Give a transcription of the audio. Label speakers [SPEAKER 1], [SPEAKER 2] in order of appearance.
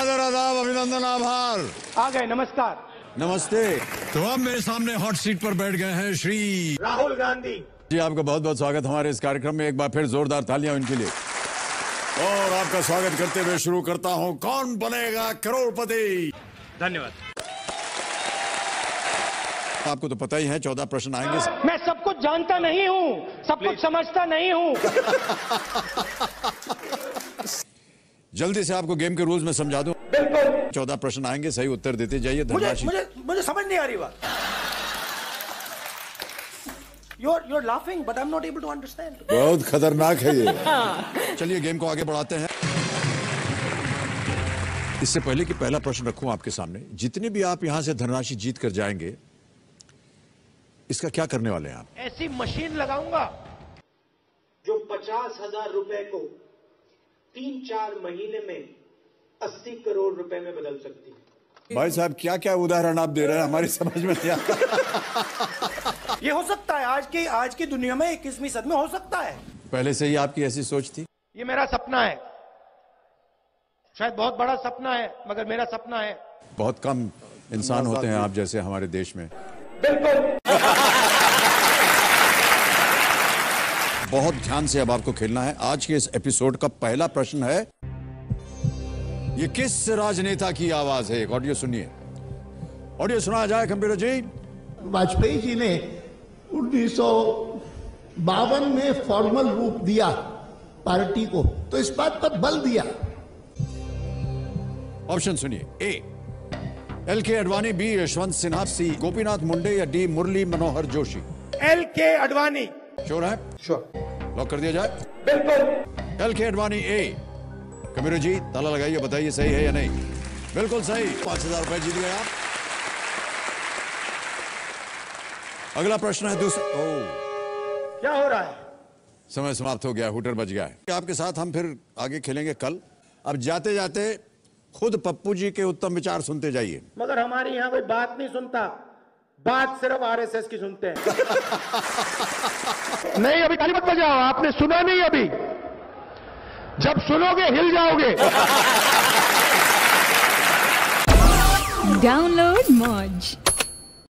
[SPEAKER 1] आदर आदाब अभिनंदन आभार।
[SPEAKER 2] आ गए, नमस्कार।
[SPEAKER 1] नमस्ते। तो अब मेरे सामने हॉट सीट पर बैठ गए हैं श्री
[SPEAKER 2] राहुल गांधी
[SPEAKER 1] जी। आपका बहुत बहुत स्वागत हमारे इस कार्यक्रम में। एक बार फिर जोरदार तालियां उनके लिए। और आपका स्वागत करते हुए शुरू करता हूं, कौन बनेगा करोड़पति।
[SPEAKER 2] धन्यवाद।
[SPEAKER 1] आपको तो पता ही है 14 प्रश्न आएंगे।
[SPEAKER 2] मैं सब कुछ जानता नहीं हूँ, सब कुछ समझता नहीं हूँ।
[SPEAKER 1] जल्दी से आपको गेम के रूल्स में समझा दूं।
[SPEAKER 2] बिल्कुल।
[SPEAKER 1] 14 प्रश्न आएंगे, सही उत्तर देते जाइए।
[SPEAKER 2] मुझे समझ नहीं आ रही बात। You're laughing, but I'm not able to understand.
[SPEAKER 1] बहुत खतरनाक है ये। चलिए गेम को आगे बढ़ाते हैं। इससे पहले कि पहला प्रश्न रखूं आपके सामने, जितने भी आप यहां से धनराशि जीत कर जाएंगे, इसका क्या करने वाले हैं आप?
[SPEAKER 2] ऐसी मशीन लगाऊंगा जो 50,000 रुपए को 3-4 महीने में 80 करोड़ रुपए में बदल सकती है।
[SPEAKER 1] भाई साहब, क्या क्या उदाहरण आप दे रहे हैं, हमारी समझ में नहीं आता।
[SPEAKER 2] ये हो सकता है आज की दुनिया में 21वीं सदी में हो सकता है।
[SPEAKER 1] पहले से ही आपकी ऐसी सोच थी?
[SPEAKER 2] ये मेरा सपना है, शायद बहुत बड़ा सपना है, मगर मेरा सपना है।
[SPEAKER 1] बहुत कम इंसान होते हैं आप जैसे हमारे देश में।
[SPEAKER 2] बिल्कुल।
[SPEAKER 1] बहुत ध्यान से अब आपको खेलना है। आज के इस एपिसोड का पहला प्रश्न है, ये किस राजनेता की आवाज है? एक ऑडियो सुनिए। ऑडियो सुनाया जाए कंप्यूटर जी।
[SPEAKER 3] वाजपेयी जी ने 1952 में फॉर्मल रूप दिया पार्टी को, तो इस बात पर बल दिया।
[SPEAKER 1] ऑप्शन सुनिए। A LK Advani, B Yashwant Sinha, C Gopinath Munde या D Murli Manohar Joshi.
[SPEAKER 2] LK Advani.
[SPEAKER 1] Sure है?
[SPEAKER 2] श्योर।
[SPEAKER 1] लॉक कर दिया जाए।
[SPEAKER 2] बिल्कुल।
[SPEAKER 1] LK अडवाणी ए। कबीर जी ताला लगाइए, बताइए सही है या नहीं। बिल्कुल सही। 5,000 रुपए जीत गए आप। अगला प्रश्न है दूसरा।
[SPEAKER 2] क्या हो रहा है?
[SPEAKER 1] समय समाप्त हो गया, हुटर बज गया है। आपके साथ हम फिर आगे खेलेंगे कल। अब जाते जाते खुद पप्पू जी के उत्तम विचार सुनते जाइए।
[SPEAKER 2] मगर हमारे यहाँ कोई बात नहीं सुनता, बात सिर्फ RSS की सुनते हैं। नहीं, अभी ताली मत बजाओ, आपने सुना नहीं अभी। जब सुनोगे हिल जाओगे।
[SPEAKER 4] डाउनलोड मौज।